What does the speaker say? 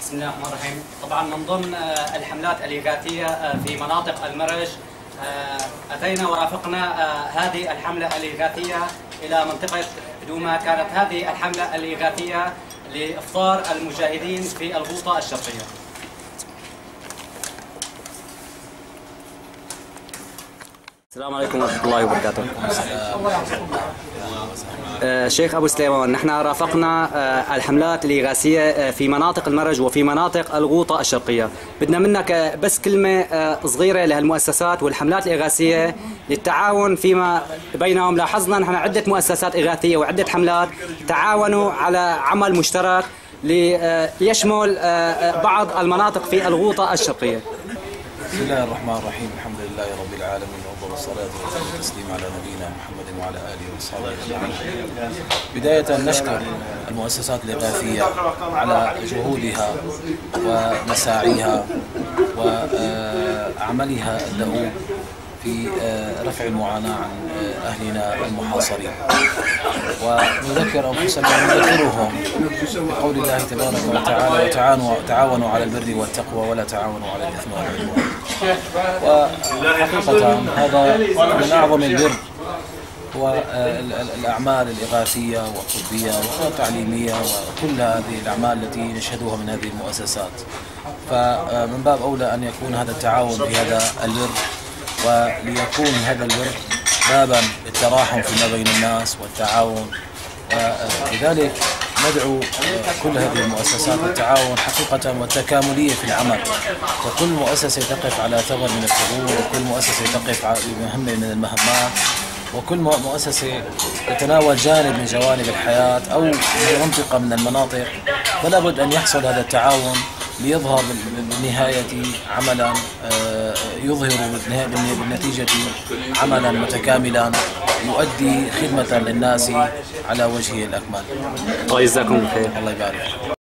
بسم الله الرحمن الرحيم. طبعا من ضمن الحملات الإغاثية في مناطق المرج أتينا ورافقنا هذه الحملة الإغاثية إلى منطقة دوما. كانت هذه الحملة الإغاثية لإفطار المجاهدين في الغوطة الشرقية. السلام عليكم ورحمة الله وبركاته. شيخ أبو سليمان، نحن رافقنا الحملات الإغاثية في مناطق المرج وفي مناطق الغوطة الشرقية. بدنا منك بس كلمة صغيرة لهالمؤسسات والحملات الإغاثية للتعاون فيما بينهم. لاحظنا نحن عدة مؤسسات إغاثية وعدة حملات تعاونوا على عمل مشترك ليشمل بعض المناطق في الغوطة الشرقية. بسم الله الرحمن الرحيم. الحمد لله رب العالمين، وأفضل الصلاة والتسليم على نبينا محمد وعلى آله وأصحابه أجمعين. بداية نشكر المؤسسات الإغاثية على جهودها ومساعيها وعملها الدؤوب في رفع المعاناة عن أهلنا المحاصرين، ونذكر أنفسنا ونذكرهم بقول الله تبارك وتعالى: وتعاونوا على البر والتقوى ولا تعاونوا على الإثم والعدوان. وحقيقة هذا من أعظم البر هو الأعمال الإغاثية والطبية والتعليمية وكل هذه الأعمال التي نشهدها من هذه المؤسسات. فمن باب أولى أن يكون هذا التعاون في هذا البر، وليكون هذا البر بابا للتراحم فيما بين الناس والتعاون. ولذلك ندعو كل هذه المؤسسات للتعاون حقيقة والتكاملية في العمل، وكل مؤسسة تقف على ثغر من الثغور، وكل مؤسسة تقف على مهمة من المهمات، وكل مؤسسة تتناول جانب من جوانب الحياة أو منطقة من المناطق. فلا بد أن يحصل هذا التعاون ليظهر بالنهاية عملا يظهر بالنتيجة عملا متكاملا يؤدي خدمة للناس على وجهه الأكمل. الله يجزاكم بخير. الله يبارك.